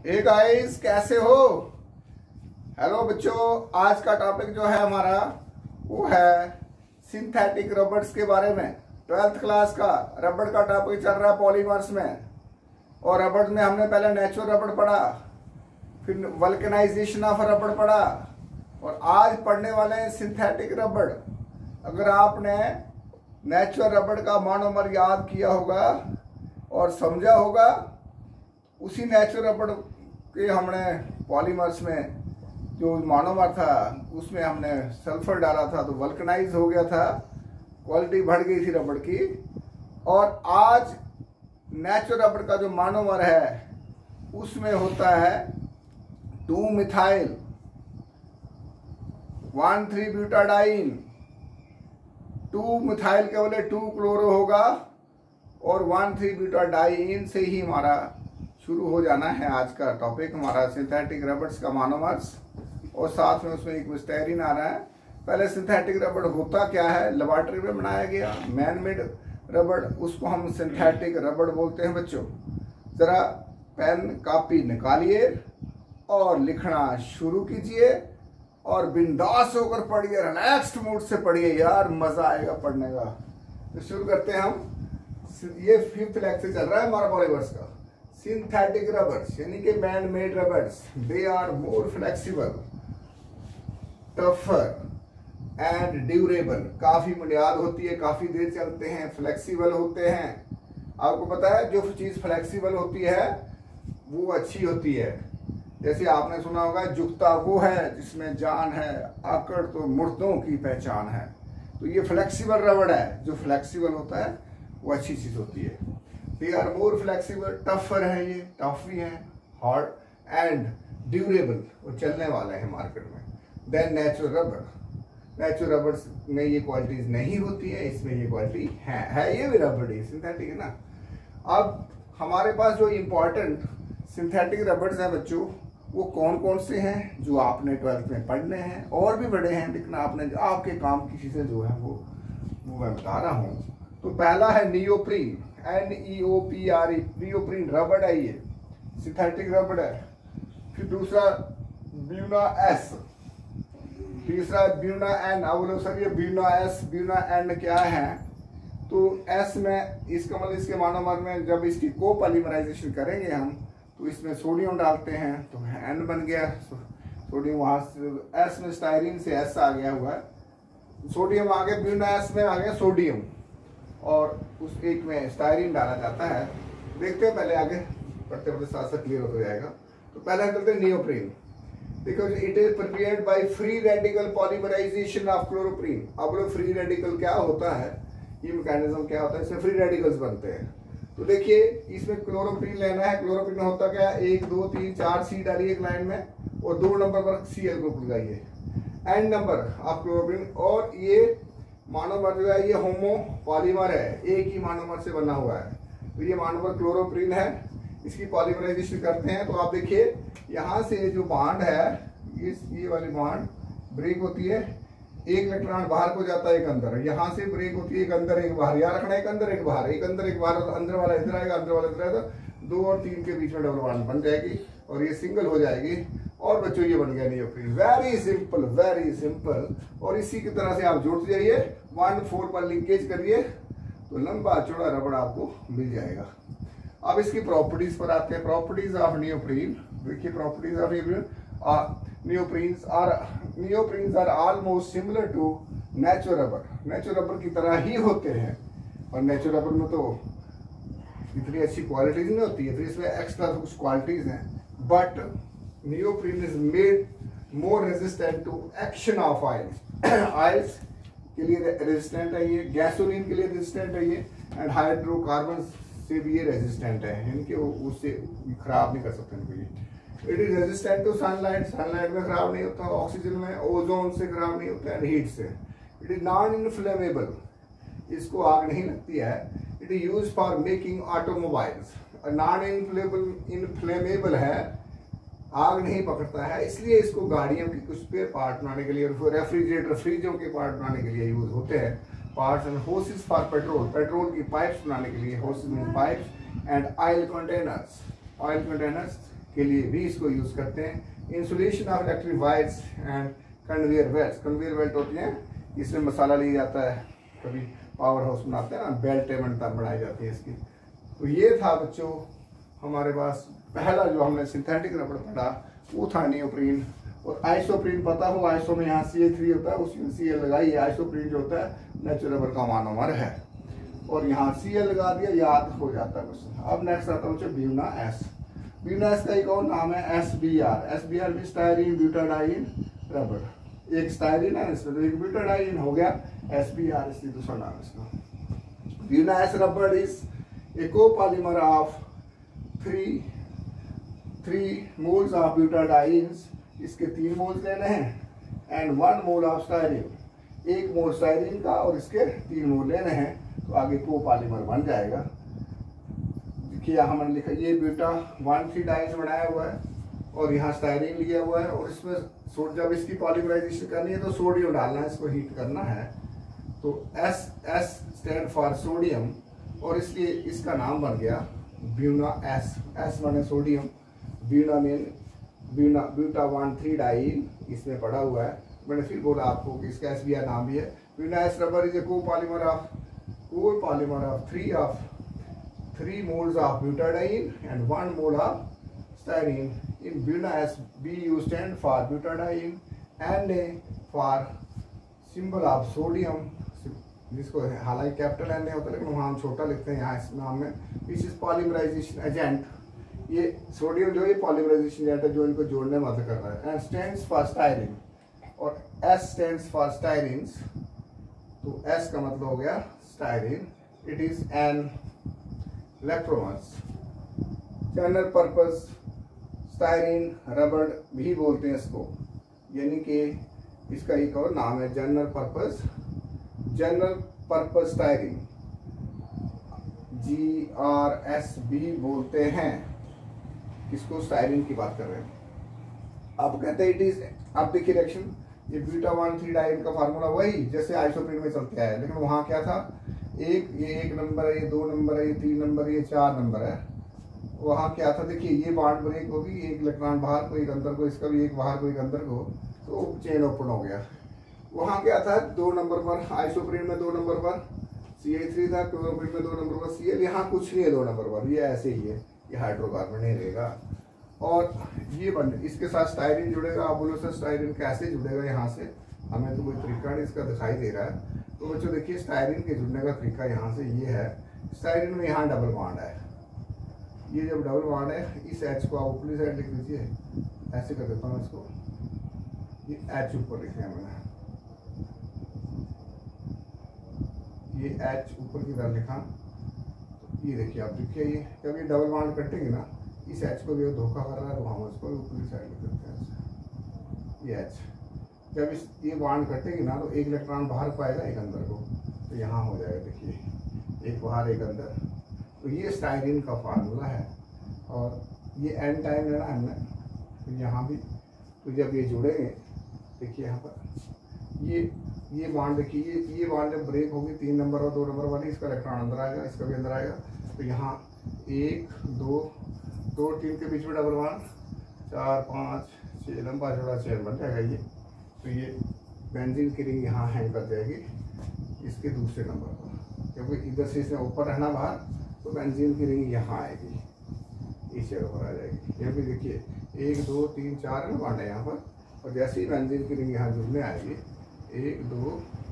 Hey guys, कैसे हो? Hello बच्चों, आज का टॉपिक जो है हमारा वो है सिंथेटिक रबर्स के बारे में। 12th क्लास का रबड़ का टॉपिक चल रहा है पॉलीमर्स में। और रबड़ में हमने पहले नेचुरल रबड़ पढ़ा, फिर वल्कनाइजेशन ऑफ रबड़ पढ़ा, और आज पढ़ने वाले हैं सिंथेटिक रबड़। अगर आपने नेचुरल रबड़ का मोनोमर याद किया होगा और समझा होगा, उसी नेचुरल रबड़ के हमने पॉलीमर्स में जो मोनोमर था उसमें हमने सल्फर डाला था तो वल्कनाइज हो गया था, क्वालिटी बढ़ गई थी रबड़ की। और आज नेचुरल रबड़ का जो मोनोमर है उसमें होता है 2 मिथाइल 1,3 ब्यूटाडाइन। 2 मिथाइल के बदले 2 क्लोरो होगा और 1,3 ब्यूटाडाइन से ही हमारा शुरू हो जाना है आज का टॉपिक हमारा सिंथेटिक रबर्स का मोनोमर्स। और साथ में उसमें एक स्टायरीन आ रहा है। पहले सिंथेटिक रबड़ होता क्या है, लेबोरेटरी में बनाया गया मैन मेड रबड़, उसको हम सिंथेटिक रबड़ बोलते हैं। बच्चों जरा पेन कॉपी निकालिए और लिखना शुरू कीजिए और बिंदास होकर पढ़िए, रिलैक्स्ड मूड से पढ़िए यार, मजा आएगा पढ़ने का। तो शुरू करते हैं हम। ये 5th लेक्चर चल रहा है हमारा पॉलीमर्स का। सिंथेटिक रबर्स यानी कि man made rubbers, they are more flexible, tougher and durable. काफी बुनियाद होती है, काफी देर चलते हैं, फ्लेक्सिबल होते हैं। आपको पता है जो चीज फ्लेक्सिबल होती है वो अच्छी होती है। जैसे आपने सुना होगा जुगता वो है जिसमें जान है, आकड़ तो मुर्दों की पहचान है। तो ये फ्लेक्सिबल रबड़ है, जो फ्लेक्सिबल होता है वो अच्छी चीज होती है। They are more flexible, tougher है, ये टफी है, हार्ड एंड ड्यूरेबल, वो चलने वाले हैं मार्केट में। देन नेचुरल रबड़, नेचुरल रबड़ में ये क्वालिटीज नहीं होती है, इसमें ये क्वालिटी है ये भी रबड़ ही सिंथेटिक है ना। अब हमारे पास जो इम्पोर्टेंट सिंथेटिक रबर्स हैं बच्चों, वो कौन कौन से हैं जो आपने 12th में पढ़ने हैं, और भी बड़े हैं लेकिन आपने आपके काम की चीजें जो है वो मैं बता रहा हूँ। तो पहला है नियोप्रीन, NEOPRE, नियोप्रीन रबड़ है, ये सिंथेटिक रबड़ है। फिर दूसरा ब्यूना S, तीसरा ब्यूना N। अब बोलो सर ये ब्यूना S ब्यूना N क्या है? तो S में इसका मतलब इसके मोनोमर में जब इसकी कोपॉलीमराइजेशन करेंगे हम तो इसमें सोडियम डालते हैं तो N बन गया सोडियम। वहां से S में स्टायरीन से S आ गया हुआ है, सोडियम आ गया, ब्यूना S में आ गया सोडियम, और उस एक में स्टायरीन डाला जाता है। देखते हैं पहले, आगे पढ़ते पढ़ते साथ साथ क्लियर हो जाएगा। तो पहले करते हैं नियोप्रीन। देखो it is prepared by free radical polymerisation of chloroprene. अब फ्री रेडिकल क्या होता है, ये मैकेनिज्म क्या होता है, इसमें फ्री रेडिकल्स बनते हैं। तो देखिए इसमें क्लोरोप्रीन लेना है। क्लोरोप्रीन होता क्या है, 1 2 3 4 सी डालिए एक लाइन में और 2 नंबर पर Cl ग्रुप लगाइए, एन नंबर ऑफ क्लोरोप्रीन। और ये मोनोमर जो है ये होमो पॉलीमर है, एक ही मोनोमर से बना हुआ है। तो ये मोनोमर क्लोरोप्रीन है, इसकी पॉलीमराइजेशन करते हैं। तो आप देखिए यहाँ से जो बॉन्ड है, ये वाली बॉन्ड ब्रेक होती है, एक इलेक्ट्रॉन बाहर को जाता है एक अंदर, यहाँ से ब्रेक होती है एक अंदर एक बाहर, याद रखना एक अंदर एक बाहर, एक अंदर एक बाहर, अंदर वाला इधर आएगा, अंदर वाला इधर आएगा, 2 और 3 के बीच में डबल बॉन्ड बन जाएगी और ये सिंगल हो जाएगी। और बच्चों ये बन गया neoprene. Very simple, very simple. और इसी की तरह से आप जोड़ते जाइए, 1 4 पर लिंकेज करिए तो लंबा चौड़ा रबड़ आपको मिल जाएगा। अब इसकी प्रॉपर्टीज पर आते हैं। प्रॉपर्टीज ऑफ नियोप्रीन, देखिए properties of neoprene, neoprenes are almost similar to natural rubber. Natural rubber की तरह ही होते हैं, और नेचुरल रबर में तो इतनी अच्छी क्वालिटीज नहीं होती है, तो इसमें एक्स्ट्रा कुछ क्वालिटीज हैं। But neoprene is made more resistant to action of oils. Oils के लिए रेजिस्टेंट है ये, गैसोलीन के लिए रेजिस्टेंट है ये, एंड हाइड्रोकार्बन से भी ये रेजिस्टेंट है, इनके उससे खराब नहीं कर सकते इनको ये। It is resistant to sunlight, sunlight में खराब नहीं होता, ऑक्सीजन में, ओजोन से खराब नहीं होता है, हीट से। इट इज नॉन इनफ्लेमेबल, इसको आग नहीं लगती है। It is use for making automobiles, non inflammable है, आग नहीं पकड़ता है, इसलिए इसको गाड़ियों की कुछ स्पेयर पार्ट बनाने के लिए, रेफ्रिजरेटर फ्रिजों के पार्ट बनाने के लिए यूज होते हैं। Parts and hoses for petrol, petrol की पाइप्स बनाने के लिए, hoses mean pipes, and oil containers, oil containers के लिए भी इसको यूज करते हैं। Insulation of electric wires and conveyor belt, conveyor belt होती हैं, इसमें मसाला लिया जाता है, कभी पावर हाउस बनाते हैं ना, बेल्ट बनाई जाती है इसकी। तो ये था बच्चों हमारे पास पहला जो हमने सिंथेटिक रबड़ पढ़ा, वो था नियोप्रीन। और आइसोप्रीन पता हो, आइसो में यहाँ CH3 होता है, उसमें Cl लगाई, आइसोप्रीन जो होता है नेचुरल रबड़ का मोनोमर है, और यहाँ Cl लगा दिया, याद हो जाता है बस। अब नेक्स्ट आता है बच्चों ब्यूना एस। ब्यूना एस का एक और नाम है SBr। SBr भी स्टायरीन ब्यूटाडाइन रबड़, एक स्टायरीन है इसमें, तो एक ब्यूटाडाइन हो गया, SBr इसलिए दूसरा नाम इसका। ब्यूना एस रबड़ is a copolymer of 3 moles of butadienes, इसके 3 मोल्स लेने हैं, and 1 mole of styrene, 1 mole styrene का और इसके 3 मोल लेने हैं, तो आगे कोपॉलीमर बन जाएगा। देखिए हमने लिखा ये ब्यूटा 1,3 डाइज बनाया हुआ है और यहाँ स्टायरीन लिया हुआ है, और इसमें जब इसकी पॉलीमराइजेशन करनी है तो सोडियम डालना है, इसको हीट करना है, तो S स्टैंड फॉर सोडियम, और इसलिए इसका नाम बन गया ब्यूना एस। एस माने सोडियम, ब्यूना में ब्यूटा 1,3 डाइन इसमें पड़ा हुआ है। मैंने फिर बोला आपको कि इसका SBr नाम भी है। Buna S rubber is a copolymer of 3 moles of butadiene and 1 mole of styrene. In Buna S, Bu stand for butadiene and A for symbol of sodium, जिसको हालांकि कैपिटल N नहीं होता लेकिन वहाँ हम छोटा लिखते हैं यहाँ इस नाम में। विच इज पॉलीमराइजेशन एजेंट, ये सोडियम जो है पॉलीमराइजेशन एजेंट है जो इनको जोड़ने में मदद कर रहा है। एंड स्टैंड्स फॉर स्टायरीन, और S स्टैंड्स फॉर स्टायरीन्स, तो S का मतलब हो गया styrene. It is an electromers general purpose styrene रबड़ भी बोलते हैं इसको, यानी कि इसका एक और नाम है जनरल पर्पस स्टायरीन, GRSB बोलते हैं, किसको स्टायरीन की बात कर रहे हैं। अब कहते हैं इट इज, अब देखिए रिएक्शन, ये ब्यूटा 1,3 डाइन का फार्मूला वही जैसे आइसोप्रीन में चलते आया, लेकिन वहां क्या था, ये 1 नंबर है, ये 2 नंबर है, ये 3 नंबर, ये 4 नंबर है। वहां क्या था, देखिए ये बॉन्ड ब्रेक होगी, एक इलेक्ट्रॉन बाहर को एक अंदर को, इसका भी एक बाहर को एक अंदर को, तो चेन ओपन हो गया। वहां क्या था 2 नंबर पर, आइसोप्रीन में 2 नंबर पर CH3 था, क्लोरोप्रीन में 2 नंबर पर Cl, यहाँ कुछ नहीं है 2 नंबर पर, ये ऐसे ही है, ये हाइड्रोकार्बन नहीं रहेगा। और ये बन इसके साथ स्टायरीन जुड़ेगा। आप बोलो सर स्टायरीन कैसे जुड़ेगा यहाँ से, हमें तो कोई तरीका नहीं इसका दिखाई दे रहा है। तो बच्चों देखिए स्टायरीन के जुड़ने का तरीका यहाँ से ये है, स्टायरीन में यहाँ डबल बॉन्ड है, ये जब डबल बॉन्ड है, इस H को आप ऊपरी साइड लिख लीजिए, ऐसे कर देता हूँ इसको, ये H ऊपर लिखे हैं मैंने, ये H ऊपर की तरफ लिखा। तो ये देखिए आप देखिए, ये जब ये डबल बॉन्ड कटेंगे ना, इस H को भी धोखा कर रहा है, तो हम इसको ऊपरी साइड लिख देते हैं, ये H। जब इस ये बॉन्ड कटेगी ना, तो एक इलेक्ट्रॉन बाहर को आएगा, एक अंदर को, तो यहाँ हो जाएगा, देखिए एक बाहर एक अंदर। तो ये स्टायरीन का फार्मूला है, और ये N टाइम लेना हमने, तो यहाँ भी, तो जब ये जुड़ेंगे, देखिए यहाँ पर ये बॉन्ड देखिए, ये बॉन्ड जब ब्रेक होगी 3 नंबर और 2 नंबर वाली, इसका इलेक्ट्रॉन अंदर आएगा, इसका भी अंदर आएगा, तो यहाँ 1 2 3 के बीच में डबल बॉन्ड, 4 5 6 लंबा चौड़ा चेन बन जाएगा ये। तो ये बेंजीन की रिंग यहाँ हैंग कर जाएगी इसके दूसरे नंबर पर, क्योंकि इधर से इसने ऊपर रहना बाहर, तो बेंजीन की रिंग यहाँ आएगी, इस जगह पर आ जाएगी। ये भी देखिए 1 2 3 4 में बॉन्ड है यहाँ पर, और जैसे ही बेंजीन की रिंग यहाँ जुड़ने आएगी, 1 2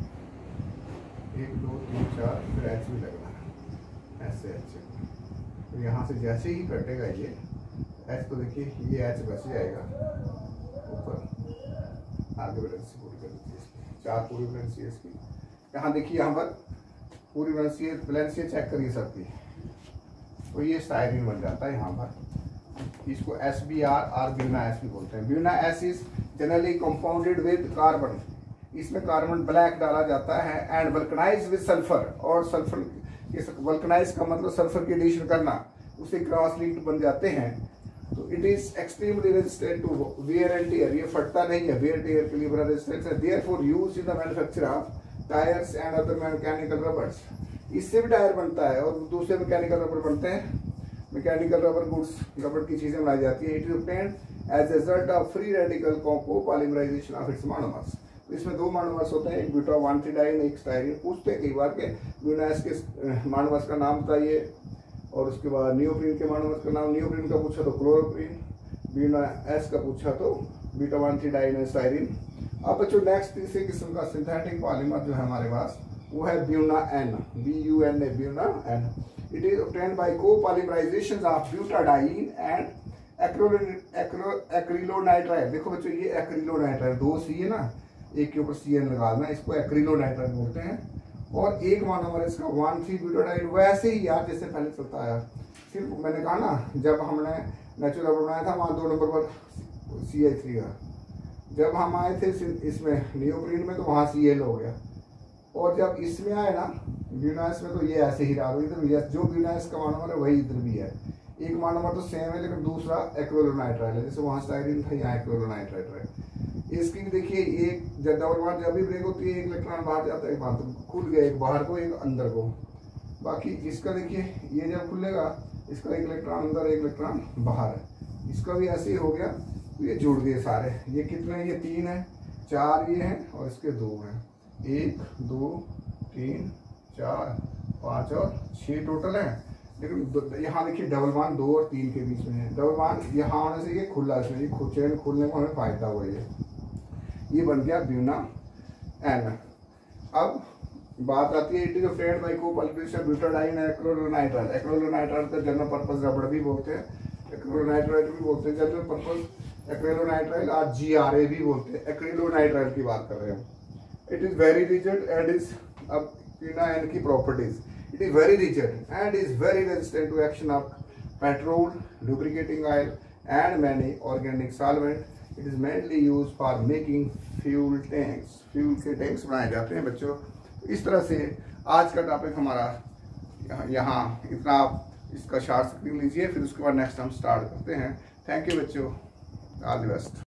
3 4, फिर H भी लगना है, ऐसे H। तो यहाँ से जैसे ही कटेगा ये H, तो देखिए ये H बच जाएगा ऊपर, आगे वैलेंसी पूरी कर दीजिए इसकी, 4 पूरी वैलेंसी है इसकी। यहाँ देखिए, यहाँ पर पूरी वैलेंसी चेक करिए सबकी, तो ये स्टायरीन बन जाता है यहाँ पर। इसको SBr और ब्यूना एस भी बोलते हैं। Buna S is generally compounded with carbon, इसमें कार्बन ब्लैक डाला जाता है, एंड वल्कनाइज विद सल्फर, और सल्फर वल्कनाइज का मतलब सल्फर की एडिशन करना, उसे क्रॉस लिंक्ड बन जाते हैं। तो it is extremely resistant to wear and tear, ये फटता नहीं है, वेयर टियर के लिए बड़ा रेजिस्टेंस है। Therefore used in the manufacture of tyres and other mechanical rubbers, इससे भी टायर बनता है और दूसरे मैकेनिकल रबर बनते हैं। मैकेनिकल रबर गुड्स, रबर की चीजें बनाई जाती है। It is obtained as a result of free radical copolymerisation of its monomers. इसमें दो मोनोमर्स होते हैं, एक ब्यूटा 1,3-डाइन, एक स्टाइरिन। पूछते हैं कई बार के ब्यूनास के मोनोमर्स का नाम बताइए, और उसके बाद नियोप्रीन के मोनोमर्स का नाम। नियोप्रीन का पूछा तो क्लोरोप्रीन, ब्यूना एस का पूछा तो बीटा 1,3-डाइन एंड स्टाइरिन। अब बच्चों नेक्स्ट तीसरे किस्म का सिंथेटिक पॉलीमर जो है हमारे पास वो है Buna N, BUNA, Buna N. It is obtained by copolymerisation of butadiene and acrylonitrile. देखो बच्चों ये एक्रिलोनाइट्राइल, दो सी है ना, एक के ऊपर CN लगाना, इसको एक्रिलोनाइट्राइल बोलते हैं। और एक मोनोमर इसका 1,3-ब्यूटाडाइन, वैसे ही यार जैसे पहले चलता आया। सिर्फ मैंने कहा ना जब हमने नेचुरल रबर बनाया था वहाँ 2 नंबर पर CH3 का, जब हम आए थे इसमें नियोप्रीन में तो वहाँ CL हो गया, और जब इसमें आए ना ब्यूनास में तो ये ऐसे ही रहा। इधर जो ब्यूनास का मोनोमर है वही इधर भी है। एक मोनोमर तो सेम है लेकिन दूसरा एक्रिलोनाइट्राइल है, जैसे वहाँ स्टाइरिन था यहाँ एक्रिलोनाइट्राइल है। इसकी देखिए एक जब डबल बॉन्ड जब भी ब्रेक होती है एक इलेक्ट्रॉन बाहर जाता है, एक बाहर तो खुल गया, एक बाहर को एक अंदर को। बाकी इसका देखिए ये जब खुलेगा इसका एक इलेक्ट्रॉन अंदर एक इलेक्ट्रॉन बाहर है, इसका भी ऐसे ही हो गया। तो ये जुड़ गए सारे। ये कितने हैं? ये 3 है, 4 ये हैं और इसके 2 हैं। 1 2 3 4 5 और 6 टोटल है। लेकिन यहाँ देखिए डबल बॉन्ड 2 और 3 के बीच में है। डबल बॉन्ड यहाँ होने से ये खुला, इसमें ये चेन खुलने को हमें फायदा हुआ। ये बन गया ब्यूना एन। अब बात आती है it is obtained by copolymerisation butadiene acrylonitrile. Acrylonitrile का जनरल पर्पस रबड़ भी बोलते हैं, एक्रिलोनाइट्राइल भी बोलते हैं, जनरल पर्पस एक्रिलोनाइट्राइल और GRA भी बोलते हैं। एक्रिलोनाइट्राइल की बात कर रहे हैं। It is very rigid and is, अब ब्यूना एन की properties, it is very rigid and is very resistant to action of petrol, lubricating oil and many organic solvent. It is mainly used for making fuel tanks. Fuel के tanks बनाए जाते हैं बच्चों। इस तरह से आज का टॉपिक हमारा यहाँ इतना, आप इसका शॉर्ट स्क्रीन लीजिए, फिर उसके बाद नेक्स्ट हम स्टार्ट करते हैं। थैंक यू बच्चों, ऑल द बेस्ट।